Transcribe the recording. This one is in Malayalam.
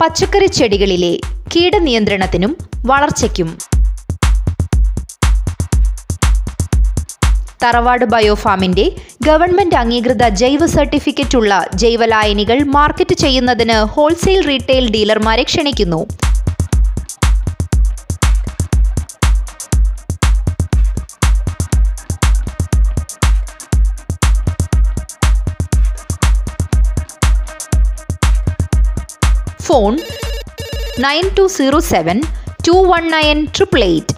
പച്ചക്കറി ചെടികളിലെ കീടനിയന്ത്രണത്തിനും വളർച്ചയ്ക്കും. തറവാട് ബയോഫാമിന്റെ ഗവൺമെന്റ് അംഗീകൃത ജൈവ സർട്ടിഫിക്കറ്റ് ഉള്ള ജൈവലായനികൾ മാർക്കറ്റ് ചെയ്യുന്നതിന് ഹോൾസെയിൽ റീറ്റെയിൽ ഡീലർമാരെ ക്ഷണിക്കുന്നു. ഫോൺ 9207 219 888.